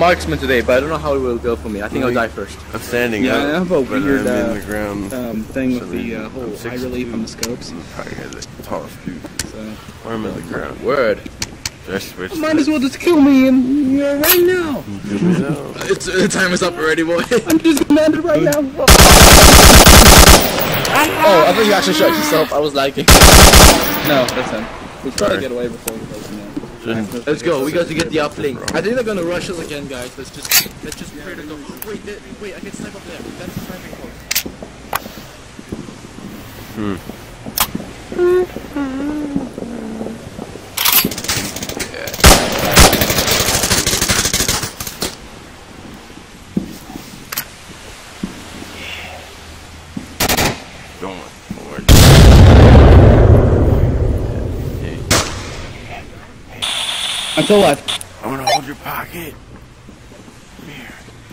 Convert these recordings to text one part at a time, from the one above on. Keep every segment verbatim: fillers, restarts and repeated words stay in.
marksman today, but I don't know how it will go for me. I think I'll die first. I'm standing yeah, up. I have a but weird I'm uh, in the ground. um, thing So with the uh, whole high relief on the scopes. I'm probably the tallest dude. So, Or I'm in the ground. Word. I switched. Might as well just kill me and you know, right now. It's the time is up already, boy. I'm just commanded right now. Oh, I thought you actually shot yourself. I was lagging. No, that's him. We try to get away before he does that. Let's go. We got to get the uplink. I think they're gonna rush us again, guys. Let's just let's just pray to go. Wait, wait, wait! I can snipe up there. That's the sniping point. Hmm. Going forward. I'm still alive. I want to hold your pocket. Come here.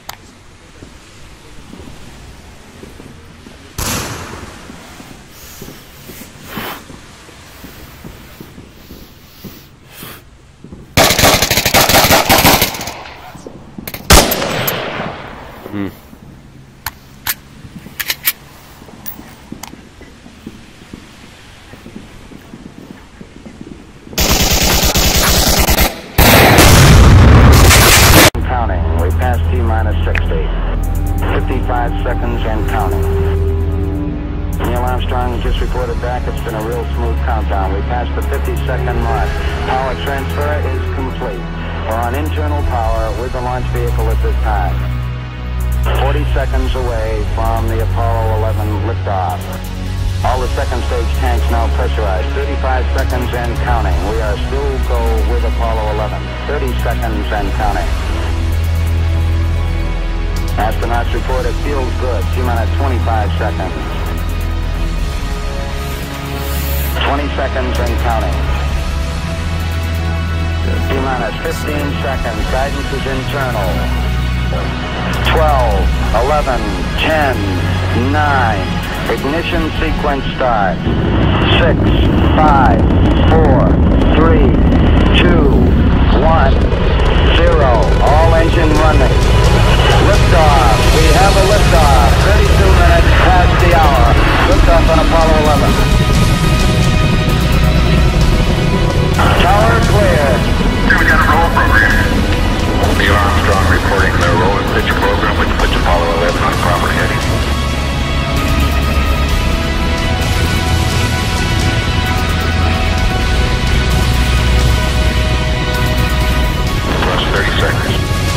Hmm. fifty-five seconds and counting. Neil Armstrong just reported back. It's been a real smooth countdown. We passed the fifty second mark. Power transfer is complete. We're on internal power with the launch vehicle at this time. forty seconds away from the Apollo eleven liftoff. All the second stage tanks now pressurized. thirty-five seconds and counting. We are still go with Apollo eleven. thirty seconds and counting. Astronauts report it feels good. T-minus twenty-five seconds. twenty seconds and counting. T-minus fifteen seconds. Guidance is internal. twelve, eleven, ten, nine. Ignition sequence starts. six, five, four, three, two, one, zero. All engine running. Liftoff. We have a liftoff. thirty-two minutes past the hour. Liftoff on Apollo eleven. Tower clear. We got a roll program. Neil Armstrong reporting the roll and pitch program, which puts Apollo eleven on proper heading. Plus thirty seconds.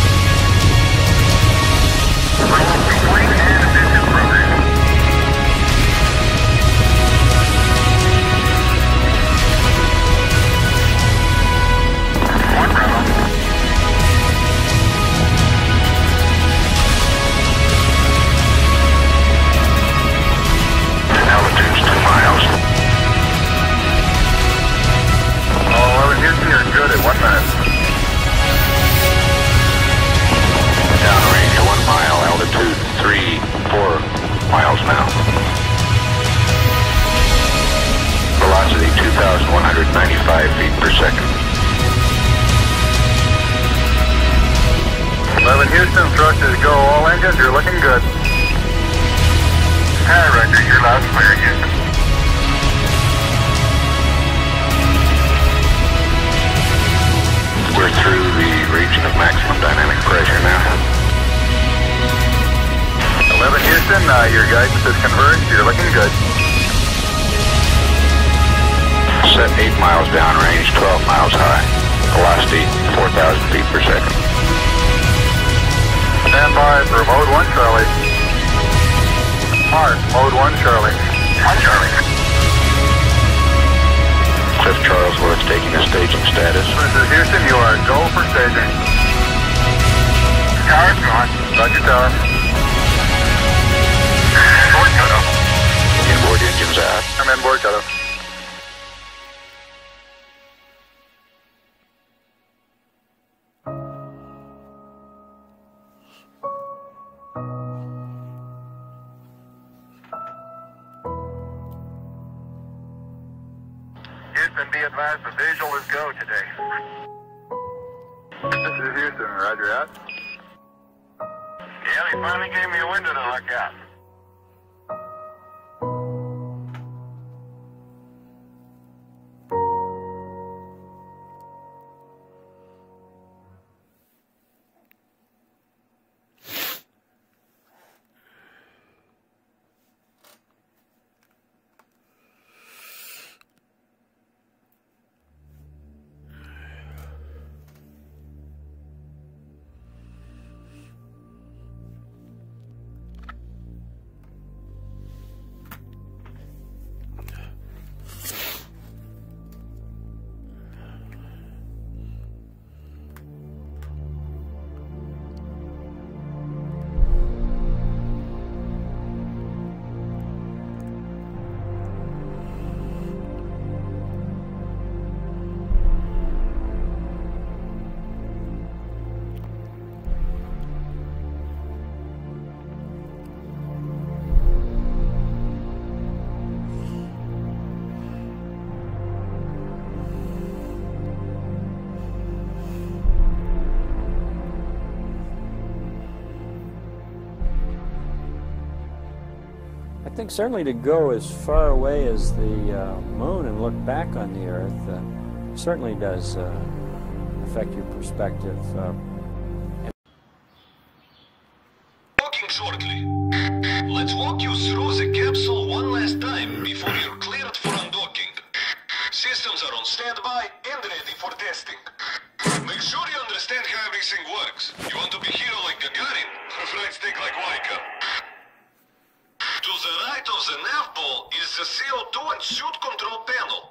ninety-five feet per second. eleven Houston, thrusters go. All engines, you're looking good. Hi, Roger. You're loud and clear, Houston. We're through the region of maximum dynamic pressure now. eleven Houston, uh, your guidance is converged. You're looking good. Set eight miles downrange, twelve miles high. Velocity four thousand feet per second. Stand by for mode one, Charlie. Mark, mode one, Charlie. One, Charlie. Cliff Charles, well, it's taking a staging status. This is Houston, you are go for staging. Tower's gone. Roger, tower. Board cutoff. Inboard engines out. I'm inboard cutoff. Houston, be advised the visual is go today. This is Houston, roger out. Yeah, they finally gave me a window to look out. I think certainly to go as far away as the uh, moon and look back on the Earth uh, certainly does uh, affect your perspective. Uh, Docking shortly. Let's walk you through the capsule one last time before you're cleared for undocking. Systems are on standby and ready for testing. Make sure you understand how everything works. You want to be hero like Gagarin, or flight stick like Waika. To the right of the nav ball is the C O two and suit control panel.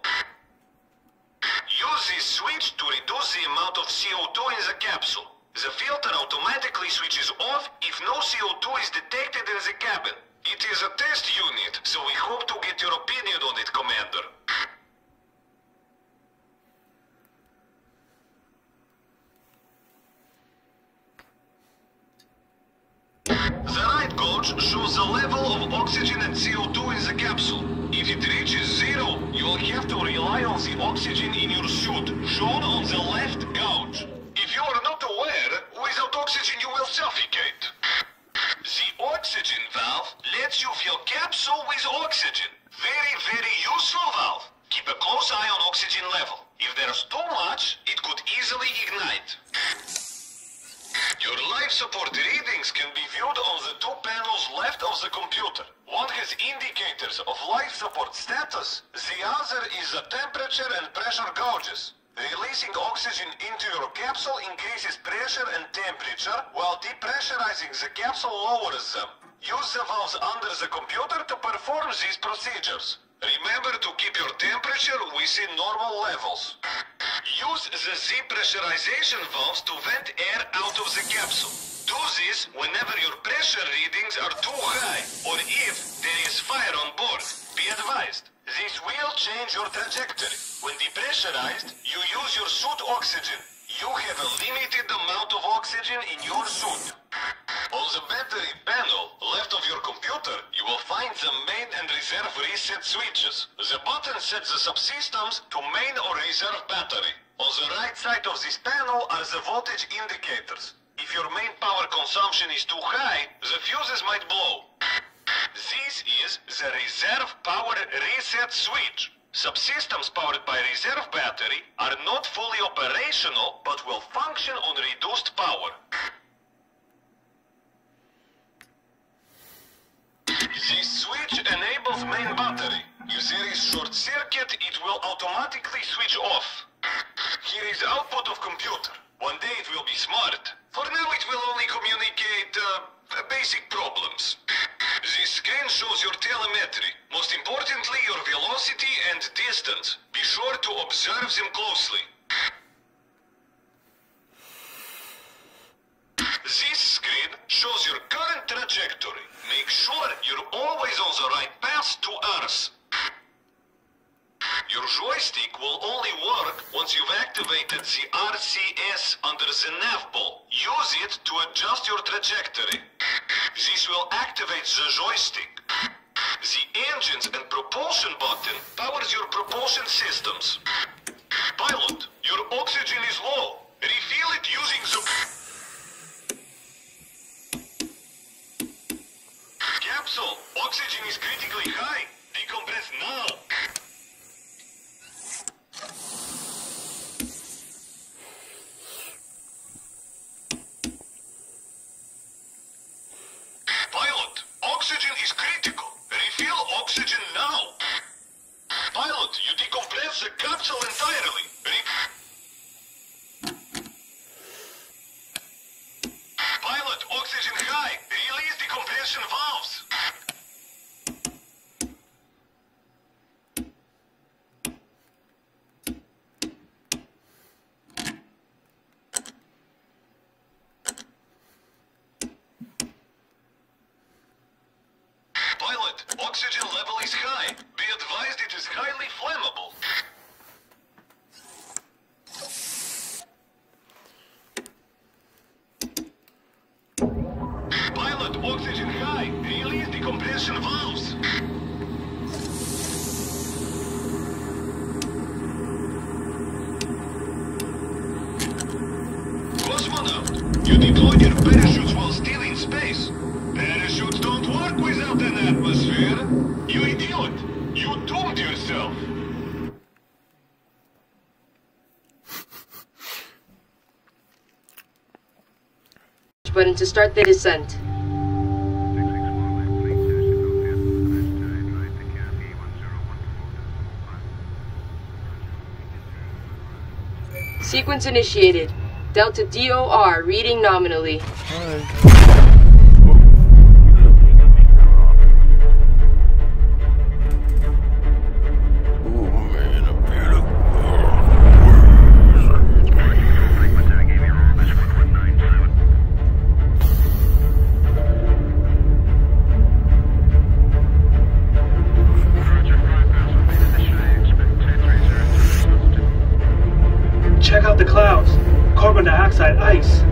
Use this switch to reduce the amount of C O two in the capsule. The filter automatically switches off if no C O two is detected in the cabin. It is a test unit, so we hope to get your opinion on it, Commander. The right gauge shows the level of oxygen and C O two in the capsule. If it reaches zero, you will have to rely on the oxygen in your suit, shown on the left gauge. If you are not aware, without oxygen you will suffocate. The oxygen valve lets you fill capsule with oxygen. Very, very useful valve. Keep a close eye on oxygen level. If there's too much, it could easily ignite. Your life support readings can be viewed on the two panels left of the computer. One has indicators of life support status, the other is the temperature and pressure gauges. Releasing oxygen into your capsule increases pressure and temperature, while depressurizing the capsule lowers them. Use the valves under the computer to perform these procedures. Remember to keep your temperature within normal levels. Use the depressurization valves to vent air out of the capsule. Do this whenever your pressure readings are too high, or if there is fire on board. Be advised, this will change your trajectory. When depressurized, you use your suit oxygen. You have a limited amount of oxygen in your suit. On the battery panel, left of your computer, you will find the main and reserve reset switches. The button sets the subsystems to main or reserve battery. On the right side of this panel are the voltage indicators. If your main power consumption is too high, the fuses might blow. This is the reserve power reset switch. Subsystems powered by reserve battery are not fully operational, but will function on reduced power. This switch enables main battery. If there is short circuit, it will automatically switch off. Here is output of computer. One day it will be smart. For now it will only communicate uh, basic problems. This screen shows your telemetry. Most importantly, your velocity and distance. Be sure to observe them closely. This screen shows your current trajectory. Make sure you're always on the right path to Earth. Your joystick will only work once you've activated the R C S under the nav ball. Use it to adjust your trajectory. This will activate the joystick. The engines and propulsion button powers your propulsion systems. Pilot, your oxygen is low. Refill it using the... Oxygen is critically high. Decompress now. Pilot, oxygen is critical. Refill oxygen now. Pilot, you decompress the capsule entirely. Re- Pilot, oxygen high. Release decompression valves. Pilot, oxygen level is high. Be advised it is highly flammable. Pilot, oxygen high. Release decompression valves. Cosmonaut, you deployed your parachutes while still in space. Parachutes don't work without an atmosphere. You idiot! You doomed yourself. Button to start the descent. Sequence initiated. Delta D O R reading nominally. Check out the clouds. Carbon dioxide ice.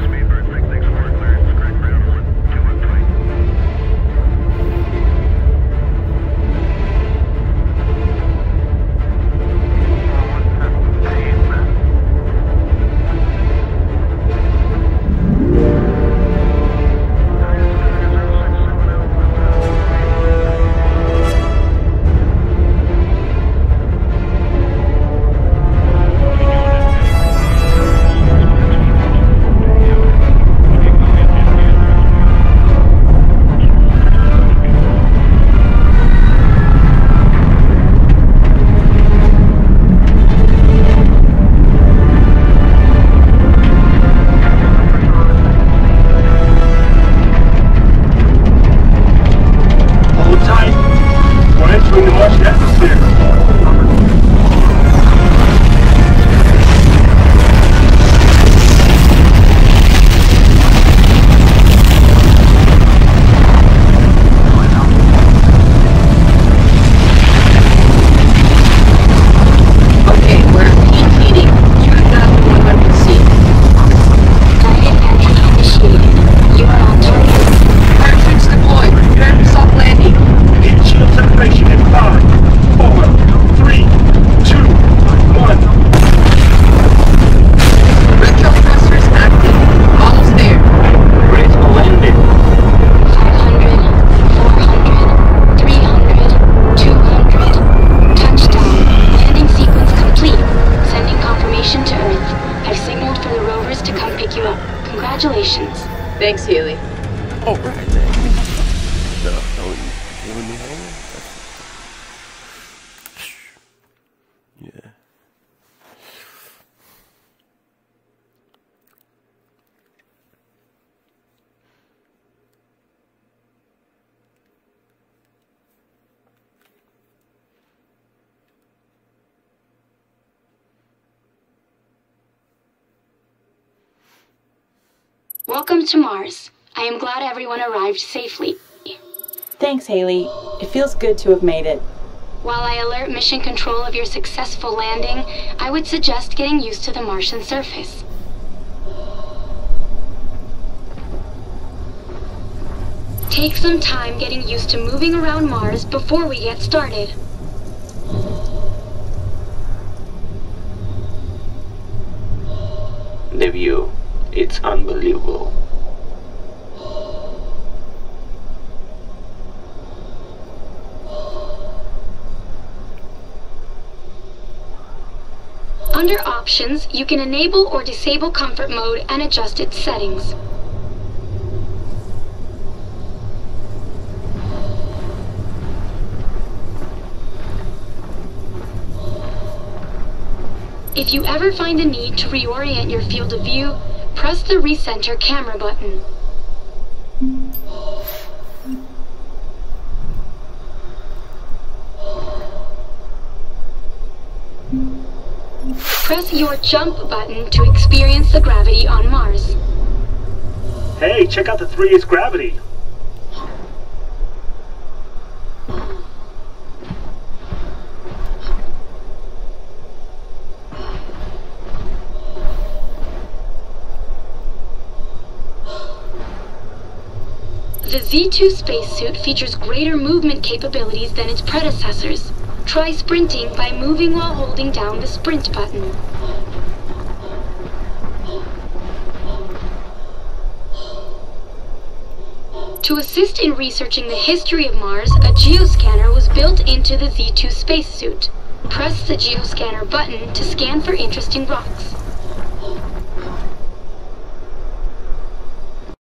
Congratulations. Thanks, Haley. Oh, right. No, no, you giving me home? Yeah. Welcome to Mars. I am glad everyone arrived safely. Thanks, Haley. It feels good to have made it. While I alert Mission Control of your successful landing, I would suggest getting used to the Martian surface. Take some time getting used to moving around Mars before we get started. The view. It's unbelievable. options, you can enable or disable comfort mode and adjust its settings. If you ever find the need to reorient your field of view, press the recenter camera button. Press your jump button to experience the gravity on Mars. Hey, check out the three A's gravity. The Z two spacesuit features greater movement capabilities than its predecessors. Try sprinting by moving while holding down the sprint button. To assist in researching the history of Mars, a geoscanner was built into the Z two spacesuit. Press the geoscanner button to scan for interesting rocks.